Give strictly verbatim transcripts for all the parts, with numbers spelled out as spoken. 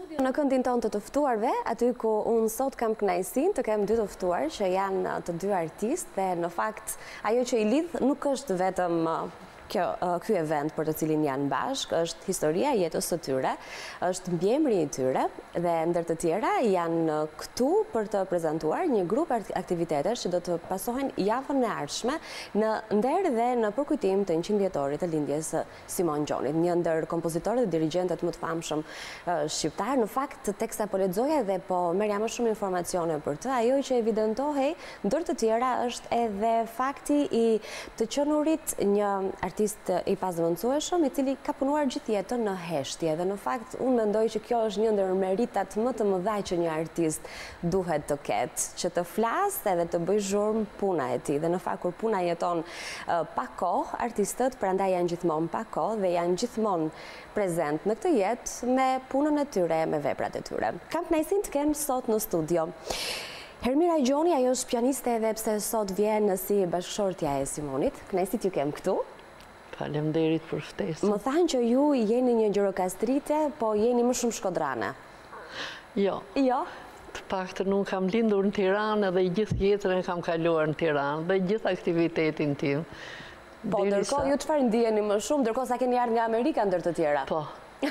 Në këndin tonë të të ftuarve, aty ku unë sot kam kënaqësinë të kem dy të ftuar që janë të dy artistë dhe në fakt ajo që i lidh nuk është vetëm Kjo, ky event për të cilin janë bashkë, është historia e jetës së tyre, është mbiemri i tyre dhe ndër të tjera janë këtu për të prezantuar një grup aktivitetesh që do të pasohen javën e ardhshme në nder dhe në përkujtim të njëqind vjetorit të lindjes së Simon Gjonit, një ndër kompozitorët dhe dirigentët më të famshëm shqiptar. Në fakt, teksta po lexoja dhe po merrja më shumë informacione për të, ajo që evidentohej ndër të tjera është edhe fakti i të qenurit një artist i pazëvendësueshëm i cili ka punuar gjithë jetën në heshtje dhe në fakt unë mendoj që kjo është një ndër meritat më të mëdha që një artist duhet të ketë, që të flasë edhe të bëjë zhurmë puna e tij dhe në fakt kur puna jeton uh, pa kohë, artistët prandaj janë gjithmonë pa kohë dhe janë gjithmonë prezent në këtë jetë me punën e tyre, me veprat e tyre. Kam kënaqësinë të kem sot në studio Hermira Gjoni, ajo është pianiste edhe pse sot vjen si bashkëshortja e Simonit. Kënaqësi t'ju kem këtu. Faleminderit për ftesën. Më thanë që ju jeni një Gjirokastrite, po jeni më shumë shkodrane. Jo. Jo? Të paktën unë kam lindur në Tiranë dhe gjithë jetën e kam kaluar në Tiranë dhe gjithë aktivitetin tim. Po, ndërkohë ju çfarë ndiheni më shumë, ndërkohë sa keni ardhur nga Amerika ndër të tjera? Po.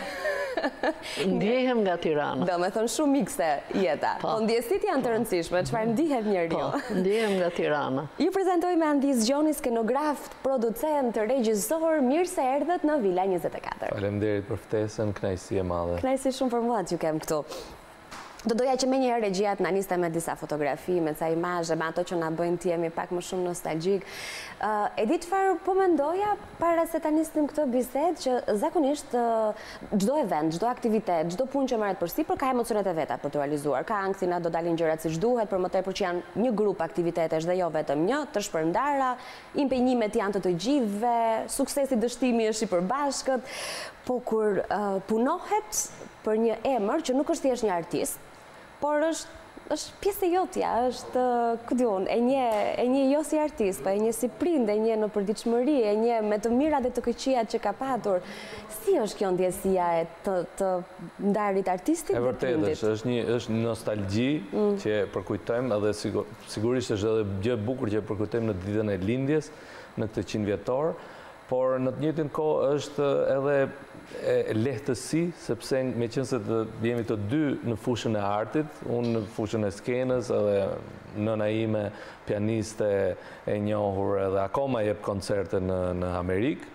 Ndjehem nga Tirana. Do me thonë shumë mikse jeta. Po ndjesit janë të rëndësishme, çfarë ndihet njeriu? Po, ndjehem nga Tirana. Ju prezantoj me Andis Gjoni, skenograf, producent, regjisor, mirë se erdhët në Vila njëzet e katër. Faleminderit për ftesën, kënaqësi e madhe. Kënaqësi shumë për mua që kem këtu. Do doja që me njëherë regjia të na niste me disa fotografi, me ca imazhe, me ato që na bëjnë të jemi pak më shumë nostalgjik. Uh, e di çfarë po mendoja para se ta nisnim këtë bisedë, që zakonisht çdo uh, event, çdo aktivitet, çdo punë që merret përsipër ka emocionet e veta për të realizuar. Ka ankthina, do dalin gjërat siç duhet, për më tepër që janë një grup aktivitetesh dhe jo vetëm një, të shpërndara, impenjimet janë të të gjithëve, suksesi, dështimi është i përbashkët, po kur uh, punohet për një emër që nuk është thjesht një artist, por është është pjesë e jotja, është, ku diun, e një e një jo si artist, po e një si prind, e një në përditshmëri, e një me të mirat dhe të këqijat që ka patur. Si është kjo ndjesia e të, të ndarit artistit dhe prindit? E vërtetë, është një është një nostalgji mm. që përkujtojmë edhe sigur, sigurisht është edhe gjë e bukur që përkujtojmë në ditën e lindjes, në këtë qind vjetor, por në të njëjtën kohë është edhe e lehtësi, sepse me qenë se të jemi të dy në fushën e artit, unë në fushën e skenës, edhe nëna ime pianiste e njohur edhe akoma jep koncerte në, në Amerikë,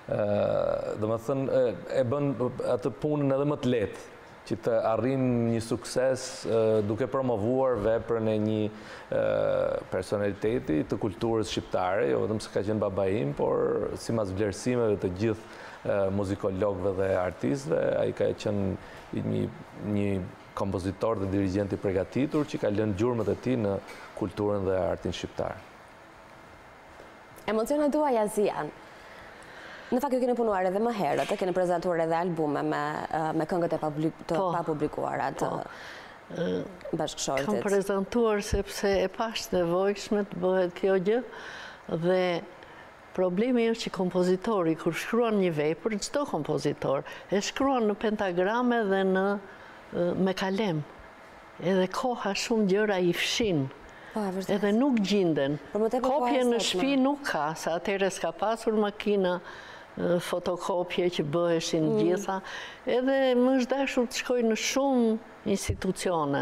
dhe më thënë e bën atë punën edhe më të lehtë, që të arrin një sukses duke promovuar veprën e një personaliteti të kulturës shqiptare, jo vetëm se ka qenë baba im, por sipas vlerësimeve të gjithë muzikologëve dhe artistëve, ai ka qenë një, një kompozitor dhe dirigent i përgatitur që ka lënë gjurmët e tij në kulturën dhe artin shqiptar. Emocionet tuaja si janë? Në fakt ju keni punuar edhe më herët, keni prezantuar edhe albume me, me këngët e papublikuara të bashkëshortit. Kam prezantuar sepse e pash nevojshme të bëhet kjo gjë dhe problemi është që kompozitori, kur shkruan një vepër, çdo kompozitor, e shkruan në pentagrame dhe në, me kalem. Edhe koha shumë gjëra i fshin. Edhe nuk gjinden. Kopje në shtëpi nuk ka, sa atëherë s'ka pasur makina fotokopje që bëheshin mm. gjitha. Edhe më është dashur të shkoj në shumë institucione.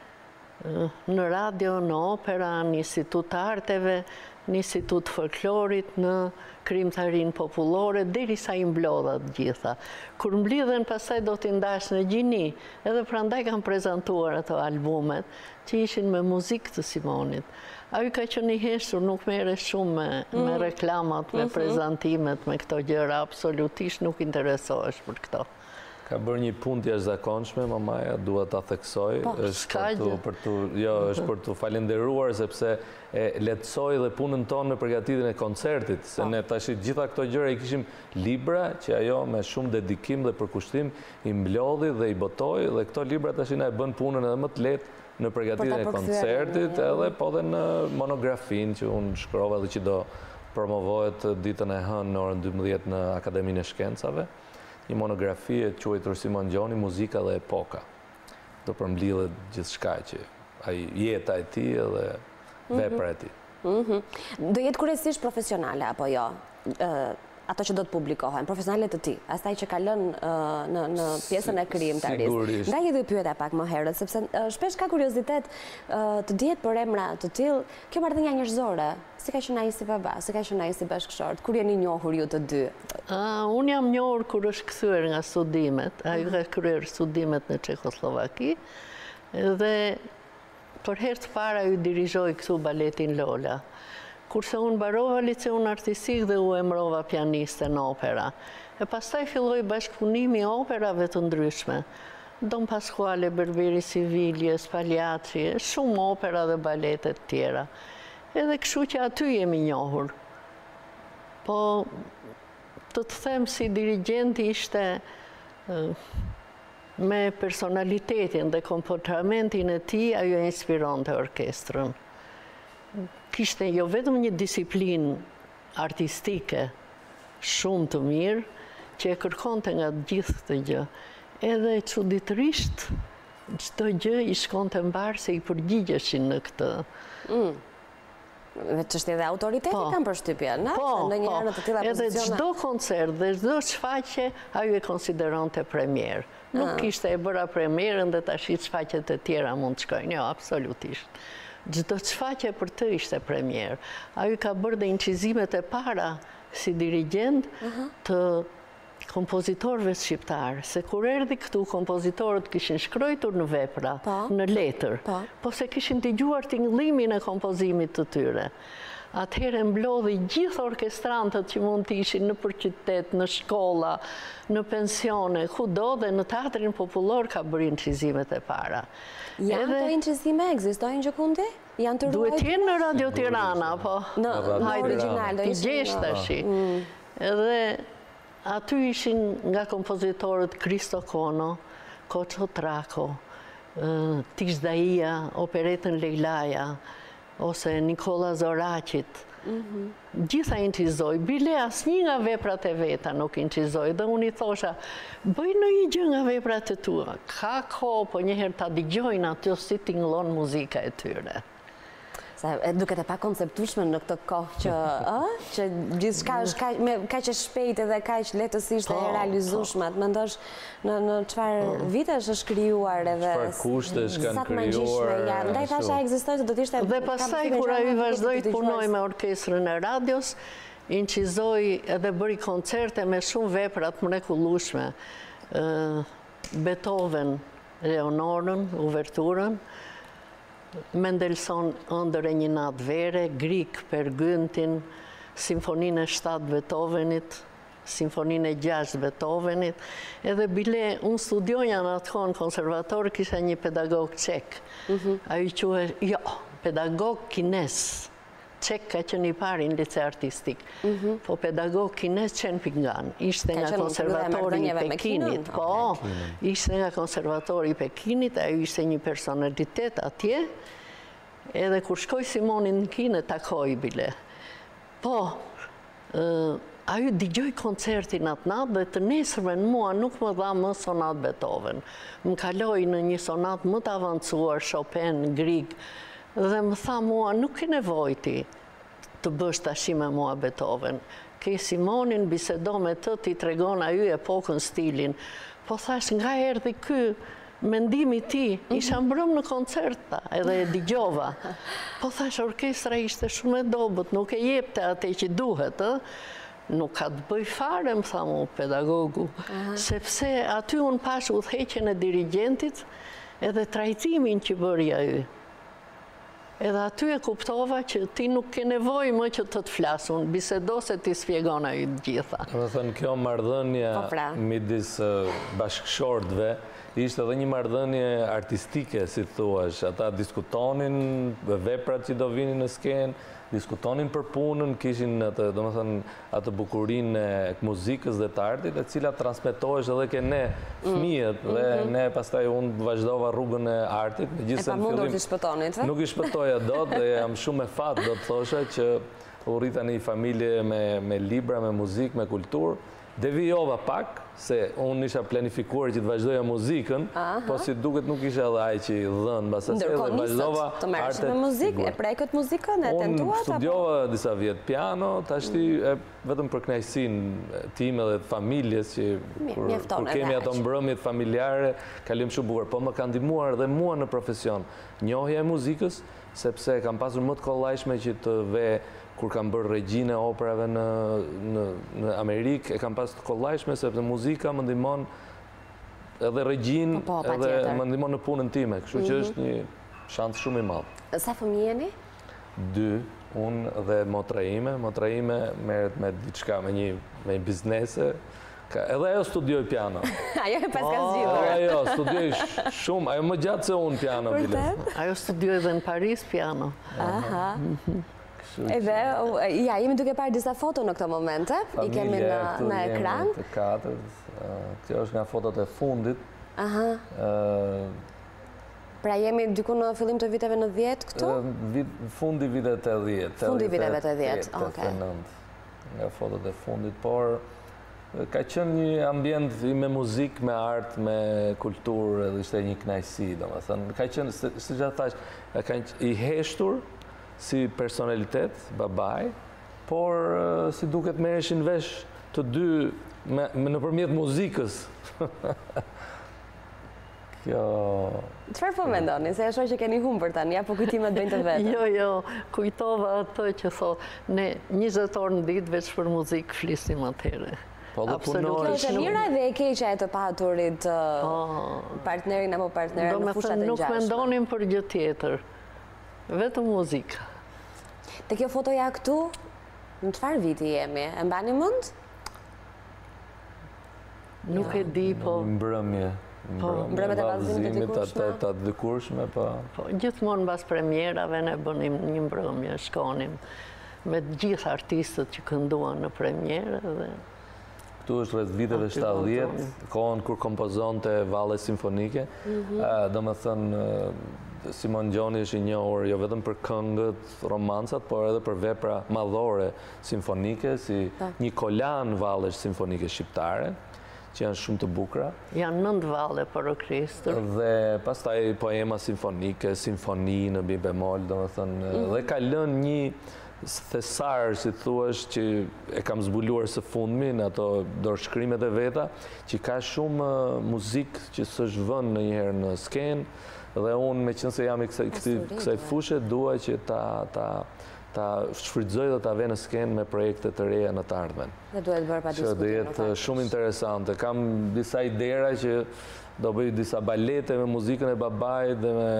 Në radio, në opera, në institut të arteve, në institut folklorit, në krimtarin popullore, derisa i mblodhat gjitha. Kur mblidhen pastaj do t'i ndash në Gjini, edhe prandaj kam prezantuar ato albumet që ishin me muzikë të Simonit. Ai ka qenë i heshtur, nuk merre shumë me, mm. me reklamat, me mm -hmm. prezantimet, me këto gjëra, absolutisht nuk interesohesh për këto. Ka bërë një punë të jashtëzakonshme, mamaja, dua ta theksoj. Po, është për tu, për tu, jo, është për tu falenderuar sepse e lehtësoi dhe punën tonë në përgatitjen e koncertit, se ne tash gjitha këto gjëra i kishim libra që ajo me shumë dedikim dhe përkushtim i mblodhi dhe i botoi dhe këto libra tash na e bën punën edhe më të lehtë në përgatitjen e koncertit, edhe po dhe në monografin që unë shkrova dhe që do promovohet ditën e hënë në orën dymbëdhjetë në Akademinë e Shkencave. Një monografi e quajtur Simon Gjoni, muzika dhe epoka. të përmblidhet gjithë shka që jeta e ti dhe vepra e ti. Do jetë kryesisht profesionale, apo jo? Ato që do të publikohen, profesionalet të ti, astaj që kalën në pjesën e krijimtarisë. Sigurisht. Nga ju pyeta pak më herët, sepse shpesh ka kuriozitet të dihet për emra të tillë, kjo marrëdhënia njerëzore, si ka qenë ai si baba, si ka qenë ai si bashkëshort, kur jeni njohur ju të dy? Unë jam njohur kur është kthyer nga studimet, ai ka kryer studimet në Çekoslovaki, dhe për herë të parë ju dirigjoi këtu baletin Lola. Kurse unë barova liceun artistik dhe u emrova pianiste në opera. E pastaj filloi bashkëpunimi operave të ndryshme. Don Pasquale, Berberi Sivilje, Spagliacci, shumë opera dhe baletet tjera. Edhe kështu që aty jemi njohur. Po, të të them si dirigenti ishte me personalitetin dhe komportamentin e tij, ajo inspironte orkestrën. Kishte jo vetëm një disiplinë artistike shumë të mirë, që e kërkonte nga gjithë të gjë, edhe çuditërisht çdo gjë i shkonte mbar se i përgjigjeshin në këtë. Çështje dhe autoriteti kanë përshtypjen, a? Po, ndonjëherë në të tilla edhe pozicione. çdo koncert dhe çdo shfaqje ajo e konsideronte premier. Nuk kishte e bëra premierën dhe tash shfaqjet e tjera mund të shkojnë, jo, absolutisht. Çdo shfaqje për të ishte premier. Ajo ka bërë dhe incizimet e para si dirigent të kompozitorëve shqiptarë. Se kur erdhi këtu, kompozitorët kishin shkruar në vepra, në letër, po se kishin dëgjuar tingëllimin e kompozimit të tyre. Atëherë mblodhi gjithë orkestrantët që mund të ishin në qytet, në shkolla, në pensione, kudo, dhe në teatrin popullor ka bërë incizimet e para. Janë të incizime, ekzistojnë gjëkundi? Janë të ruajtura? Duhet jenë në Radio Tirana, po. Në original, do Ti ishin. gjesh tashi. Edhe aty ishin nga kompozitorët Kristo Kono, Koço Trako, Tish Daia, operetën Lejlaja, ose Nikola Zoraqit. Gjitha incizoj, bile asnjë nga veprat e veta nuk incizoj, dhe unë i thosha, bëj në një gjë nga veprat e tua, ka kohë, po njëherë ta dëgjojnë aty si tingëllon muzika e tyre. Duket e pa konceptueshme në këtë kohë që që gjithçka është kaq e shpejtë dhe kaq lehtësisht e realizueshme. Mendosh në çfarë vitesh është krijuar edhe çfarë kushtesh kanë krijuar. Ndaj thashë ekzistojë do të ishte. Dhe pastaj kur ai vazhdoi të punojë me orkestrën e radios, incizoi edhe bëri koncerte me shumë vepra të mrekullueshme. Beethoven, Leonorën, uverturën, Mendelssohn ëndër e një natë vere, Grieg Per Gyntin, Simfoninë e shtatë Beethovenit, Simfoninë e gjashtë Beethovenit, edhe bile unë studioja në atë kohë në konservator, kisha një pedagog çek. Ai quhej, jo, pedagog kines. Çek ka qenë i pari në lice artistik. Po pedagog kines qenë Pingan. Ishte nga konservatori i Pekinit. Po, ishte nga konservatori i Pekinit, ai ishte një personalitet atje, edhe kur shkoj Simonin në Kinë, takoj bile. Po, ajo dëgjoj koncertin atë natë dhe të nesërmen mua nuk më dha më sonat Beethoven. Më kaloi në një sonat më të avancuar, Chopin, Grieg, dhe më tha mua, nuk ke nevojë ti të bësh tashi me mua Beethoven. Ke Simonin, bisedo me të, ti tregon ajo epokën, stilin. Po thash, nga erdhi ky mendimi ti, isha mbrëm në koncerta, edhe e dëgjova. Po thash, orkestra ishte shumë e dobët, nuk e jepte atë që duhet, nuk ka të bëj fare, më tha mu pedagogu, sepse aty unë pash udhëheqjen e dirigentit edhe trajtimin që bëri ajo. Edhe aty e kuptova që ti nuk ke nevojë më që të të flasun, bisedo se ti spjegon ajo të gjitha. Do të thënë, kjo marrëdhënie midis bashkëshortëve ishte edhe një marrëdhënie artistike, si thuash. Ata diskutonin veprat që do vinin në skenë, diskutonin për punën, kishin atë, domethënë, atë bukurinë e muzikës dhe të artit, e cila transmetohesh edhe ke ne fëmijët, dhe ne pastaj unë vazhdova rrugën e artit. E pa mundur të shpëtonit, nuk i shpëtoja dot, dhe jam shumë e fat, do të thosha, që u rrita në një familje me libra, me muzikë, me kulturë, devijova pak, se unë isha planifikuar që të vazhdoja muzikën, po si duket nuk isha edhe aj që i dhënë, basa se dhe vazhdova të merresh me muzikë, e prekët muzikën, e tentuat? Unë studiova disa vjetë piano, ta shti vetëm për knajsinë time dhe të familjes, që kur kemi ato mbrëmjet familjare, kalim shumë bukur, po më kanë ndihmuar dhe mua në profesion. Njohja e muzikës, sepse kam pasur më të kollajshme që të ve kur kam bërë regjinë e operave në Amerikë, e kam pas të kollajshme, sepse muzika më ndihmon edhe regjinë, edhe më ndihmon në punën time, kështu që është një shans shumë i madh. Sa fëmijë jeni? Dy, unë dhe motra ime. Motra ime merret me diçka, me një me biznese. Edhe ajo studioj piano. Ajo e pas ka zgjidhur. Ajo studioj shumë, ajo më gjatë se unë piano. Ajo studioj edhe në Paris piano. Aha. Edhe, ja, jemi duke parë disa foto në këto momente, i kemi në ekran. Familje, të katër, kjo është nga fotot e fundit. Aha. Pra jemi diku në fillim të viteve në dhjetë këtu? Fundi viteve të dhjetë. Fundi viteve të dhjetë, oke. Nga fotot e fundit, por ka qenë një ambient me muzikë, me artë, me kulturë, edhe ishte një knajsi, do më thënë. Ka qenë, si që thash, i heshtur, si personalitet, babaj, por si duket merreshin vesh të dy në përmjet muzikës. Kjo... Çfarë po mendoni? Se e shoh që keni humbur tani, apo kujtimet bëjnë të vetë? Jo, jo, kujtova atë që thot, ne njëzet orë në ditë veç për muzikë flisnim atëherë. Kjo është e mira dhe e keqja e të paturit partnerin apo partneren në fushat e ngjashme. Nuk mendonim për gjë tjetër. Vetëm muzika. Te kjo fotoja këtu, në çfarë viti jemi? E mbani mend? Nuk e di, po... Mbrëmje. Mbrëmjet e vallëzimit të dikurshme? Të dikurshme, po... Gjithmonë mbas premierave ne bënim një mbrëmje, shkonim me gjithë artistët që kënduan në premierë dhe... Këtu është rreth viteve shtatëdhjetë, kohën kur kompozonte valle simfonike. Do me thënë, Simon Gjoni është i njohur jo vetëm për këngët, romancat, por edhe për vepra madhore simfonike, si një kolan vallesh simfonike shqiptare, që janë shumë të bukura. Janë nëndë valle për orkestër. Dhe pastaj poema simfonike, simfoni në mi bemol, do me thënë, dhe ka lënë një thesar, si thuash, që e kam zbuluar së fundmi në ato dorëshkrimet e veta, që ka shumë muzikë që s'është vënë në njëherë në skenë, dhe unë me qënë se jam i kësaj fushe, dua që ta shfrytëzoj dhe ta ve në skenë me projekte të reja në të ardhmen. Dhe duhet bërë pa diskutim. Që dhe jetë shumë interesante. Kam disa idera që do bëj disa balete me muzikën e babaj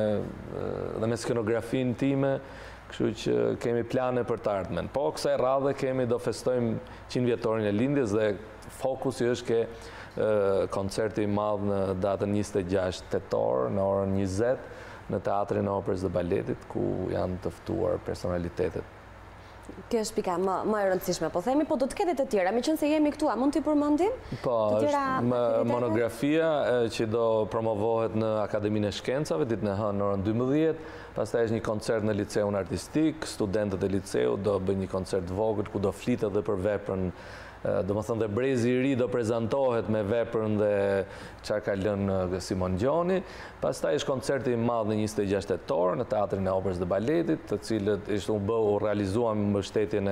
dhe me skenografin time, kështu që kemi plane për të ardhmen. Po, kësaj radhe kemi do festojmë qind vjetorin e lindjes dhe fokusi është ke koncerti i madh në datën njëzet e gjashtë tetor, në orën njëzet, në Teatrin e Operës dhe Baletit, ku janë të ftuar personalitetet. Kjo është pika më e rëndësishme, po themi, po do të kete të tjera, me qënë se jemi këtu, a mund t'i përmendim? Po, është monografia që do promovohet në Akademinë e Shkencave, ditën e hënë në orën dymbëdhjetë, pastaj është një koncert në liceun artistik, studentët e liceu do bëjnë një koncert vogël, ku do flitet dhe për veprën, do më thënë dhe brezi i ri do prezentohet me veprën dhe çfarë ka lënë Simon Gjoni. Pastaj është koncerti i madh në njëzet e gjashtë tetor në Teatrin e Operës dhe Baletit, të cilët ishte u bë u realizuan me mbështetjen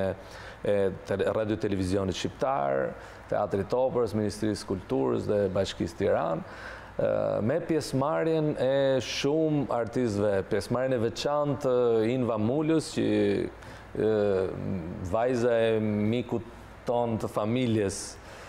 e Radio Televizionit Shqiptar, Teatrit Operës, Ministrisë Kulturës dhe Bashkisë Tiranë, me pjesëmarrjen e shumë artistëve, pjesëmarrjen e veçantë Inva Mulës, që vajza e mikut ton të familjes,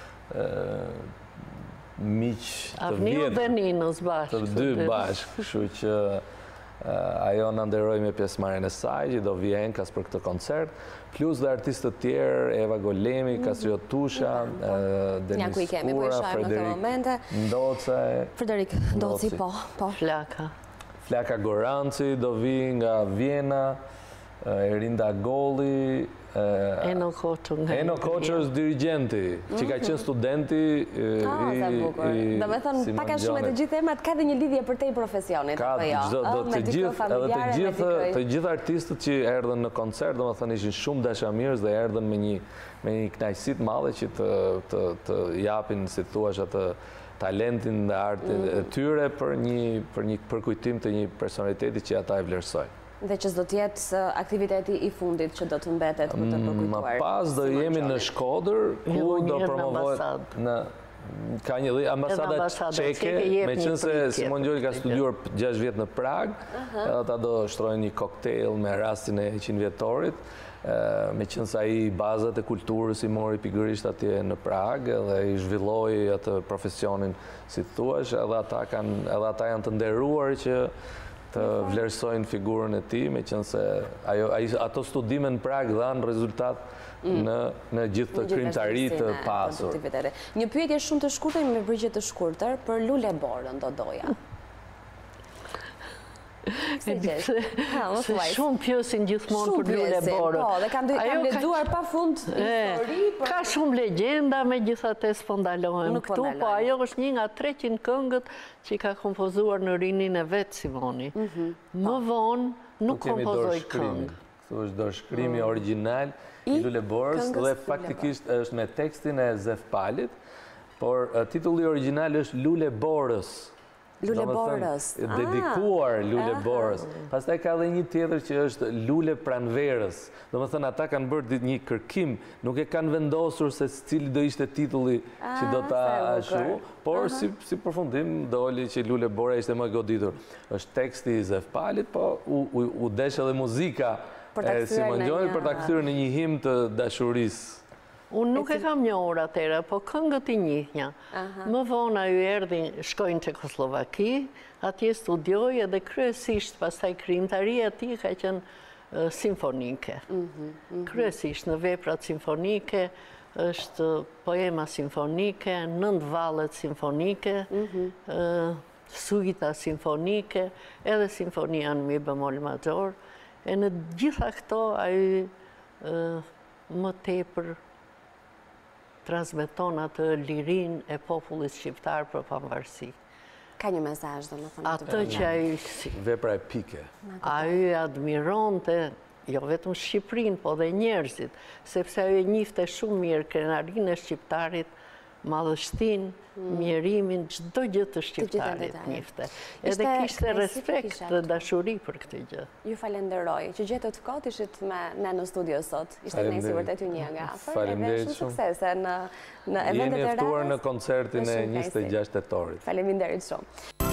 miq të Avniu dhe Ninës bashkë. Të dy bashkë, kështu që ajo në nderoj me pjesëmarrjen e saj, që do vjen kas për këtë koncert, plus dhe artistët tjerë, Eva Golemi, Kastriot Tusha, Denis Kura, Frederik Ndoce. Frederik Ndoci, po. Flaka. Flaka Goranci do vi nga Vjena, Erinda Golli, Eno Koço nga Eno Koço është dirigenti, që ka qenë studenti i Do me thonë, pak a shumë e të gjithë emrat ka dhe një lidhje për te i profesionit, Ka të gjithë, edhe të gjithë artistët që erdhen në koncert, do me thonë ishin shumë dashamirës dhe erdhen me një me një knajësit madhe që të japin, si thuash, atë talentin dhe artin e tyre për një përkujtim të një personaliteti që ata e vlerësojnë. Dhe që s'do t'jetë aktiviteti i fundit që do të mbetet për të përkujtuar. Më pas do jemi në Shkodër, ku do promovohet në ka një dhe ambasada qeke, me qënë se Simon Gjoni ka studiuar gjashtë vjetë në Prag, edhe ta do shtrojnë një koktejl me rastin e qind vjetorit, me qënë se aji bazat e kulturës i mori pikërisht atje në Prag, edhe i zhvilloi atë profesionin, si të thuash, edhe ata janë të nderuar që të vlerësojnë figurën e ti, me qënë se ato studime në Prag dhanë rezultat në gjithë të krimtarit të pasur. Një pyetje shumë të shkurtër me përgjigje të shkurtër për Lule Borën do doja. Se shumë pjosin gjithmonë për Lule Borën. Dhe kam lexuar pa fund histori. Ka shumë legjenda, me gjithate s'pondalohem këtu, po ajo është një nga treqind këngët që ka kompozuar në rinin e vetë Simoni. Më vonë nuk kompozoj këngë. Këtu është dorëshkrimi original i Lule Borës dhe faktikisht është me tekstin e Zef Palit, por titulli original është Lule Borës. Lule Borës. Dedikuar Lule Borës. Pastaj ka dhe një tjetër që është Lule Pranverës. Do më thënë, ata kanë bërë një kërkim, nuk e kanë vendosur se cili do ishte titulli që do ta ashu, por si përfundim doli që Lule Bora ishte më goditur. Është teksti i Zef Palit, po u deshe dhe muzika e Simon Gjoni për ta kthyer në një him të dashurisë. Unë nuk e kam një orë atëra, po këngët i njihja. Më vonë ajo erdhi, shkojnë Çekoslovaki, atje studioj edhe kryesisht pastaj krijimtaria e tij ka qenë simfonike. Kryesisht në veprat simfonike, është poema simfonike, nënt vallet simfonike, suita simfonike, edhe simfonia në mi bemol major. E në gjitha këto ajo më tepër transmeton atë lirin e popullit shqiptar për pavarësi. Ka një mesazh, do më thënë. Atë që ajo... Vepra epike. Ajo admironte, jo vetëm Shqipërinë, po dhe njerëzit, sepse ajo e njifte shumë mirë krenarinë e shqiptarit, madhështin, mjerimin, çdo gjë të shqiptarit njifte. Edhe kishte respekt dhe dashuri për këtë gjë. Ju falenderoj, që gjetët kot ishit me ne në studio sot. Ishte nëjsi vërtet ju një nga afer. Faleminderit shumë. Suksese në eventet e radhës. Jeni ftuar në koncertin e njëzet e gjashtë tetorit. Faleminderit shumë.